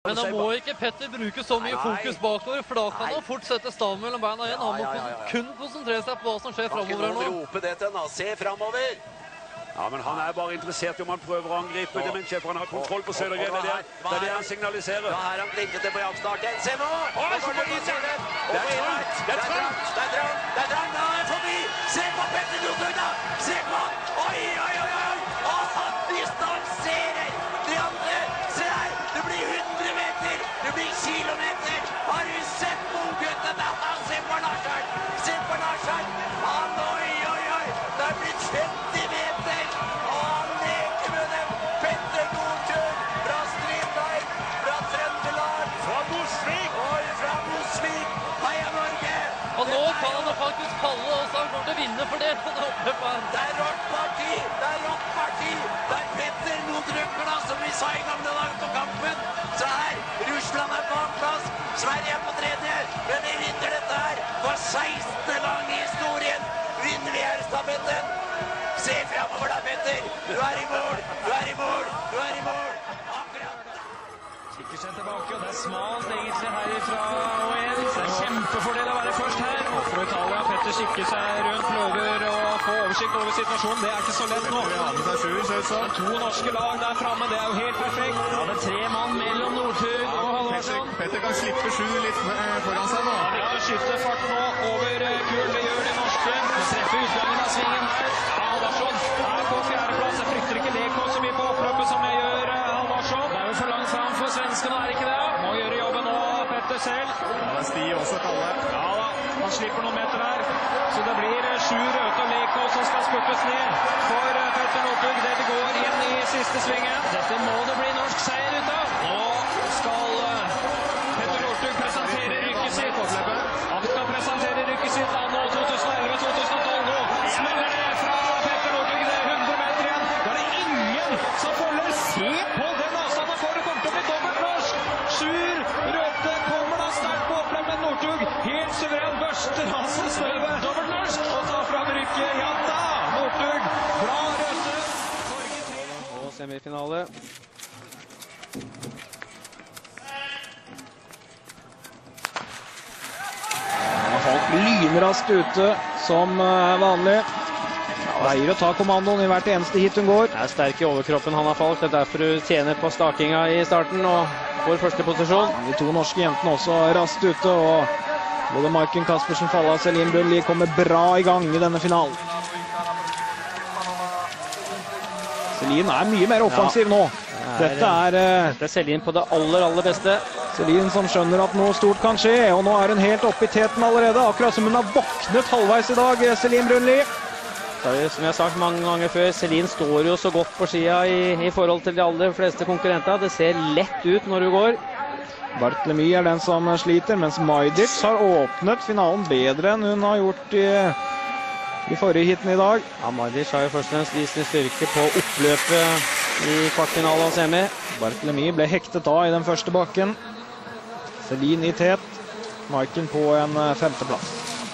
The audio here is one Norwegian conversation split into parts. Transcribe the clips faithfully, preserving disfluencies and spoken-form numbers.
Men da må ikke Petter bruke så mye fokus bakover, for da kan han fort sette staven mellom beina igjen. Han må kun konsentrere seg på hva som skjer fremover nå. Rope det til han, se fremover. Ja, men han er bare interessert i om han prøver å angripe det, men for han har kontroll på Sødergren. Det er det, det er det han signaliserer. Da er han blinket til på jaktstarten. Se nå! Å, så må de se det! Det er trangt! Det er trangt! Det er trangt! Det er trangt! Da er han forbi! Se på Petter Northug da! Se på han! Oi, oi, oi, oi! Å, han distanserer de andre! Se her! Det blir hundre meter! Det blir kilometer! Har du sett Mogutten da? Se på Lars her! Se på Lars her! Han, oi, oi, oi! Det er blitt femti meter! Og han leker med dem! Petter Northug fra Strindheim, fra Trøndelag, Fra Mosvik! Oi, fra Mosvik! Heia Norge! Og nå kan han faktisk falle, og så han kommer til å vinne for det. Det er rått parti! Det er rått parti! Det er Petter Northug da, som vi sa i gamle dager på kampen. Så her, Russland er på plass, Sverige er på tredje, men vi vinner dette her. For sekstende gang i historien vinner vi her stafetten. Se fremover da, Petter! Du er i mål! Du er i mål! Du er i mål! Akkurat! Kikker seg tilbake, og det er smalt egentlig herifra og igjen. Så det er kjempefordel å være først her. Og for Italia, Petter kikker seg rundt, prøver å få oversikt over situasjonen. Det er ikke så lett nå. Det er to norske lag der framme, det er jo helt perfekt. Ja, det er tre mann mellom Northug og Halvarsson. Petter kan slippe sju litt foran seg nå. Ja, det er å skifte fart nå over kuren, det gjør de norske. De treffer utgangen av svingen her. Ja, Halvarsson er på fjerdeplass. Jeg frykter ikke Lekå så mye på oppløpet som jeg gjør, Halvarsson. Det er jo for langt fram for svenskene, er ikke det? Må gjøre jobben nå, Petter selv. Ja, det er Sti også, Kalle. Ja da, han slipper noen meter her. Så det blir sju Røthe og Lekå som skal spurtes ned for Petter Northug. Det går inn i siste svingen. Dette må det bli norsk seier ut av. Nå skal Petter Northug presentere rykket sitt. Han skal presentere rykket sitt anno to tusen elleve til to tusen tolv. Nå smeller det fra Petter Northug. Det er hundre meter igjen. Da er det ingen som følger. Se på den avstanden for det kommer til å bli dobbelt norsk. Sjur Røthe kommer da sterkt på oppløp med Northug. Helt suveren børster altså støvet. Dobbelt norsk og tar fram rykket. Ja da, Northug fra Røthe. Og semifinale. Han har falt lynraskt ute som vanlig. Veier å ta kommandoen i hvert eneste hit hun går. Det er sterk i overkroppen han har falt. Det er derfor du tjener på startinga i starten og får første posisjon. De to norske jentene også raskt ute, og både Maiken Caspersen Falla og Celine Brunli kommer bra i gang i denne finalen. Celine er mye mer offensiv nå. Dette er, Dette er Celine på det aller, aller beste. Celine som skjønner at noe stort kan skje, og nå er hun helt oppe i teten allerede. Akkurat som hun har våknet halvveis i dag, Celine Brunli. Som jeg har sagt mange ganger før, Celine står jo så godt på skia i, i forhold til de aller fleste konkurrenter. Det ser lett ut når du går. Bartlemy er den som sliter, mens Majdic har åpnet finalen bedre enn hun har gjort i, i forrige hiten i dag. Ja, Majdic har jo først og fremst vist sin styrke på oppløpet i kvartfinale og semi. Bartlemy ble hektet av i den første bakken. Celine i tet, Maiken på en femteplass.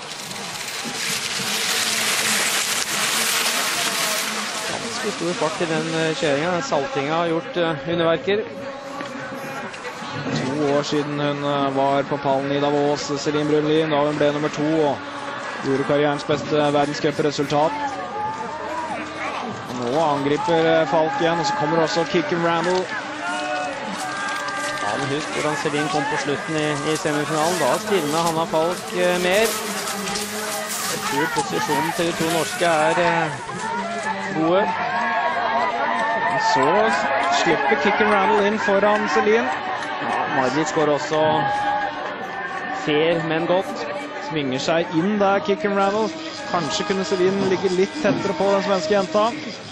Ganske stor fart i den kjøringen. Saltinga har gjort uh, underverker. To år siden hun var på pallen i Davos, Celine Brunli, da hun ble nummer to og gjorde karrierens beste verdenscupresultat. Nå angriper Falk igjen, og så kommer også Kicken Randall. Ja, men husk hvordan Celine kom på slutten i, i semifinalen. Da stilner Hanna Falk uh, mer. Jeg tror posisjonen til de to norske er uh, gode. Så slipper Kicken Randall inn foran Celine. Ja, Majdic går også fair, men godt. Svinger seg inn der, Kicken Randall. Kanskje kunne Celine ligge litt tettere på den svenske jenta.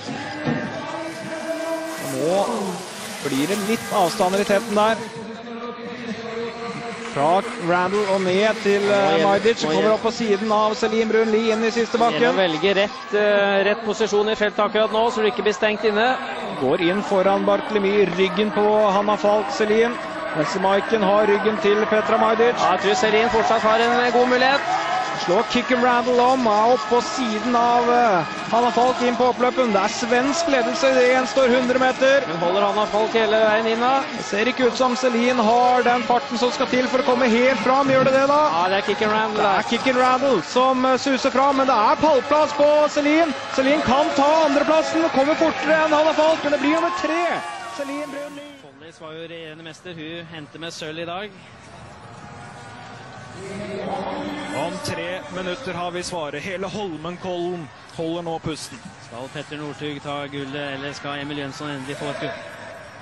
Og nå blir det litt avstander i teten der. Fra Randall og ned til uh, Majdic. Kommer opp på siden av Celine Brunli inn i siste bakken. Gjennom velge rett, uh, rett posisjon i feltet akkurat nå, så du ikke blir stengt inne. Går inn foran Bartlemy, ryggen på Hanna Falk, Celine. Mens Maiken har ryggen til Petra Majdic. Ja, jeg tror Celine fortsatt har en god mulighet. Slår Kicken Randall om, er opp på siden av uh, Hanna Falk inn på oppløpen. Det er svensk ledelse, det gjenstår hundre meter. Hun holder Hanna Falk hele veien inn da. Det ser ikke ut som Celine har den farten som skal til for å komme helt fram. Gjør det det da? Ja, det er Kicken Randall. Det er Kicken Randall som uh, suser fram, men det er pallplass på Celine. Celine kan ta andreplassen, kommer fortere enn Hanna Falk, men det blir nummer tre. Celine Brunli. Follis var jo regjerende mester, hun henter med sølv i dag. Om tre minutter har vi svaret. Hele Holmenkollen holder nå pusten. Skal Petter Northug ta gullet, eller skal Emil Jønsson endelig få et gull?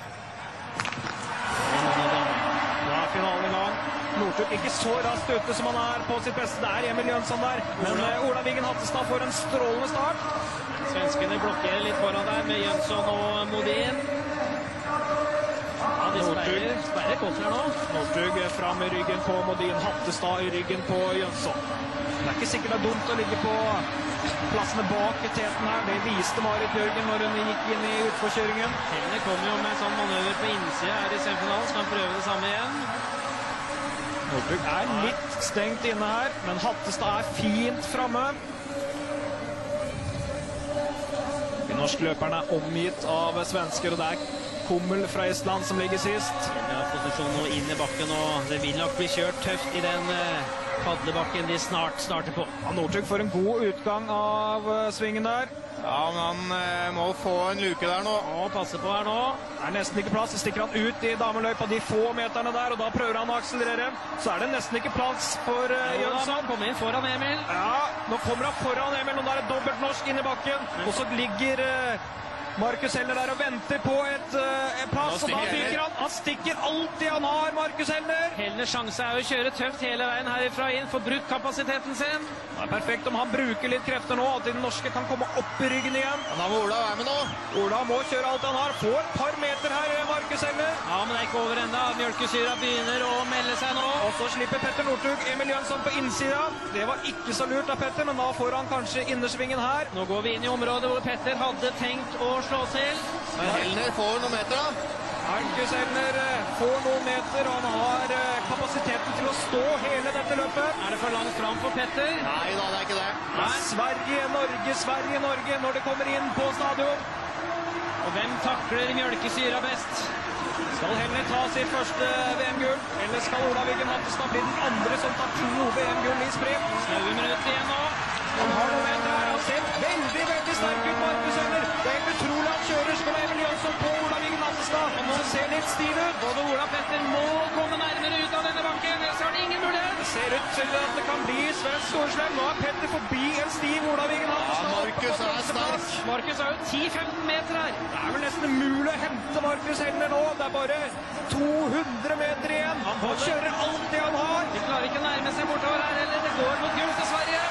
Da er finalen i gang. Northug ikke så raskt ute som han er på sitt beste. Det er Emil Jønsson der. Men Ola Wiggen Hattestad får en strålende start. Svenskene blokkerer litt foran der med Jønsson og Modin. Ja, de sperrer, sperrer godt her nå. Northug fram i ryggen på Modin, Hattestad i ryggen på Jønsson. Det er ikke sikkert det er dumt å ligge på plassene bak i teten her. Det viste Marit Bjørgen når hun gikk inn i utforkjøringen. Helene kommer jo med sånn manøver på innsida her i semifinalen. Skal han prøve det samme igjen? Northug er litt stengt inne her, men Hattestad er fint fremme. De norske løperne er omgitt av svensker, og det er Kummel fra Estland som ligger sist. De har posisjon nå inn i bakken, og det vil nok bli kjørt tøft i den uh, padlebakken de snart starter på. Ja, Northug får en god utgang av uh, svingen der. Ja, men han uh, må få en luke der nå. Og passe på her nå. Det er nesten ikke plass. Så stikker han ut i dameløypa de få meterne der, og da prøver han å akselerere. Så er det nesten ikke plass for uh, Jønsson. Kommer inn foran Emil. Ja, nå kommer han foran Emil, og da er det dobbelt norsk inn i bakken. Og så ligger uh, Markus Hellner der og venter på et, uh, en plass, og da fyker han. Han stikker alltid han har, Markus Hellner. Hellners sjanse er å kjøre tøft hele veien herifra inn, få brukt kapasiteten sin. Det er perfekt om han bruker litt krefter nå, at de norske kan komme opp i ryggen igjen. Men da må Ola være med nå. Ola må kjøre alt han har. Får et par meter her, Markus Hellner. Ja, men det er ikke over enda. Mjølkesyra begynner å melde seg nå. Og så slipper Petter Northug Emil Jønsson på innsida. Det var ikke så lurt av Petter, men da får han kanskje innersvingen her. Nå går vi inn i området hvor Petter hadde tenkt å slå til. Men Hellner får noen meter da. Markus Hellner får noen meter, og han har kapasiteten til å stå hele dette løpet. Er det for langt fram for Petter? Nei da, det er ikke det. Nei. Sverige, Norge, Sverige, Norge når det kommer inn på stadion. Og hvem takler mjølkesyra best? Skal Hellner ta sitt første V M-gull, eller skal Ola Wiggen Hattestad bli den andre som tar to V M-gull i sprint? Snaue minutter igjen nå. Han har noen meter her, han ser veldig, veldig sterk ut, Markus Hellner. Det er helt utrolig han kjører, skal Emil Jønsson på Ola Wiggen Hattestad. Han må se litt stiv ut. Både Ola og Petter må komme nærmere ut av denne bakken, ellers har det ingen mulighet. Det ser ut til at det kan bli svensk storslem. Nå er Petter forbi en stiv Ola Wiggen Hattestad. Ja, Markus er sterk. Markus har jo ti femten meter her. Det er vel nesten umulig å hente Markus Hellner nå. Det er bare to hundre meter igjen. Han kjører alt det han har. De klarer ikke å nærme seg bortover her heller. Det går mot gull til Sverige.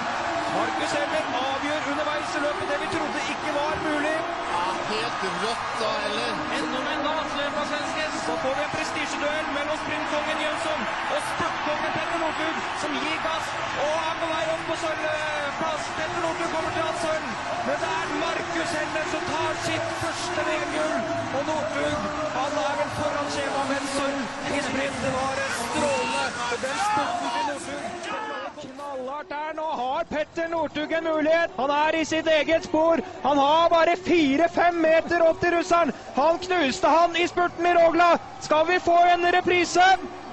Markus Hellner avgjør underveis i løpet det vi trodde ikke var mulig. Ja, helt rått da, eller? Enda med en gasløp av svensker. Så får vi en prestisjeduell mellom sprintkongen Jønsson og spurtkongen Petter Northug, som gir gass og er på vei opp på sølvplass. Petter Northug kommer til hans sølv, men det er Markus Hellner som tar sitt første V M-gull. Og Northug, han er vel foran skjema med en sølv i sprint. Det var strålende. Den spurten til Northug. Knallhardt her, nå har Petter Northug en mulighet. Han er i sitt eget spor. Han har bare fire-fem meter opp til russeren. Han knuste han i spurten i Rogla. Skal vi få en reprise?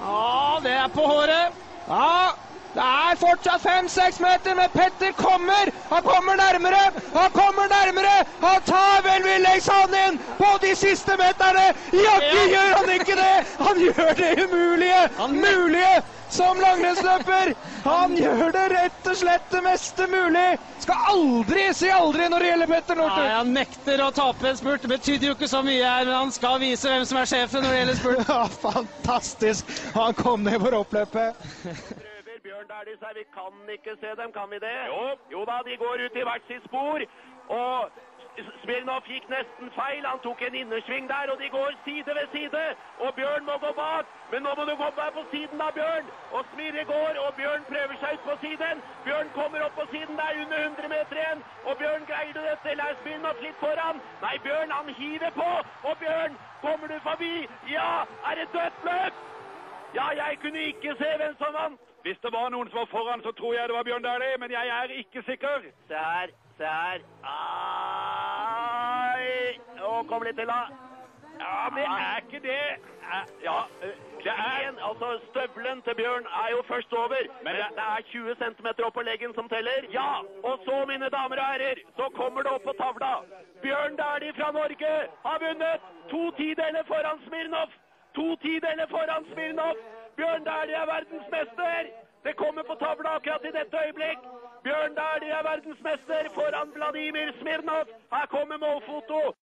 Ja, det er på håret. Ja, det er fortsatt fem-seks meter, men Petter kommer. Han kommer nærmere. Han kommer nærmere. Han tar velvillighetshånden inn på de siste meterne. Jakke gjør han ikke det. Han gjør det umulige. Mulige. Som langrennsløper. Han gjør det rett og slett det meste mulig. Skal aldri si aldri når det gjelder Petter Northug. Nei, han nekter å tape en spurt. Det betyr jo ikke så mye her, men han skal vise hvem som er sjefen når det gjelder spurt. Ja, fantastisk. Han kom ned for oppløpet. Bjørn der de sier vi kan ikke se dem, kan vi det? Jo, jo da, de går ut i hvert sitt spor, og Smirnov gikk nesten feil, han tok en innersving der, og de går side ved side, og Bjørn må gå bak, men nå må du gå bak på siden av Bjørn, og Smirre går, og Bjørn prøver seg ut på siden, Bjørn kommer opp på siden der under hundre meter igjen, og Bjørn greier du dette, eller er Smirnov litt foran? Nei, Bjørn han hiver på, og Bjørn, kommer du forbi? Ja, er det dødt løp? Ja, jeg kunne ikke se hvem som vant. Hvis det var noen som var foran, så tror jeg det var Bjørn Dæhlie, men jeg er ikke sikker. Se her, se her. Ai, å, kom litt til da. Ja, det er ikke det. Ja, det er, altså støvlen til Bjørn er jo først over, men det er tjue centimeter opp på leggen som teller. Ja, og så, mine damer og herrer, så kommer det opp på tavla. Bjørn Dæhlie fra Norge har vunnet to tideler foran Smirnov. To tideler foran Smirnov. Bjørn Dæhlie er verdensmester. Det kommer på tavla akkurat i dette øyeblikk. Bjørn Dæhlie er verdensmester foran Vladimir Smirnov. Her kommer målfoto.